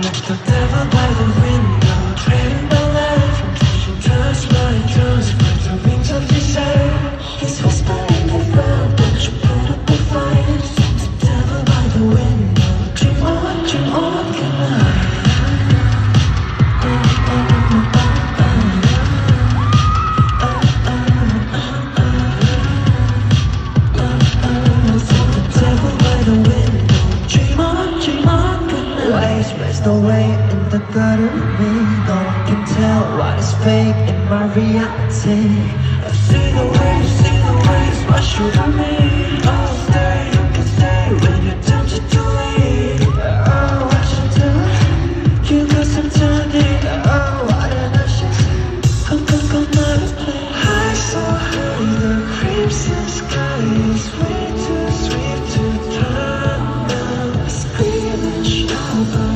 like the devil by the window, trading my life until she touched my toes. Spread the wings of desire. He's whispering it loud, don't you put up a fight. Like the devil by the window. Dream on, good night. There's no way in the gutter of me. No one can tell what is fake in my reality. I see the waves wash over me. Oh, stay, you can stay when you're tempted to leave. Oh, what you do? You got some turning. Oh, what an ocean. Come, never play. High so high, the crimson sky is way too sweet to turn down. Screaming shower.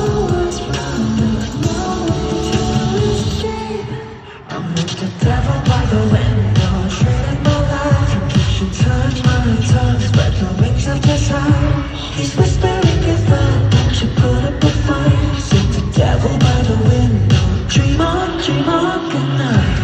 He's whispering his love, don't you put up a fight. Sing the devil by the window. Dream on, good night.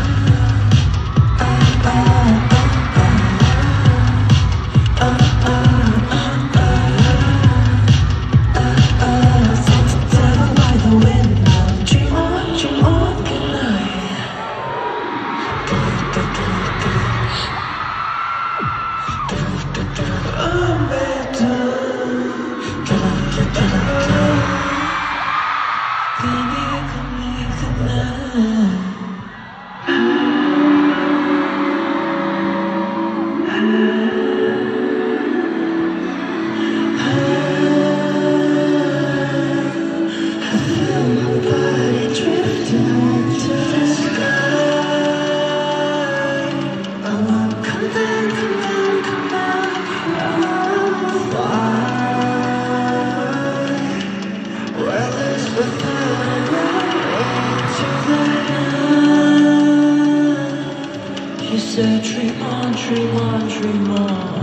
Sing the devil by the window. Dream on, good night. You said dream on, dream on, dream on.